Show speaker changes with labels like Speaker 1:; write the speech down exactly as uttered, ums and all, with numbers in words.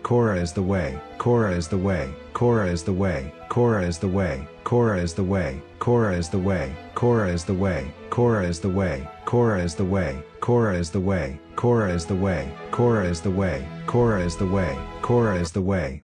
Speaker 1: Cora is the way, Cora is the way, Cora is the way, Cora is the way, Cora is the way, Cora is the way, Cora is the way, Cora is the way, Cora is the way, Cora is the way, Cora is the way, Cora is the way, Cora is the way, Cora is the way.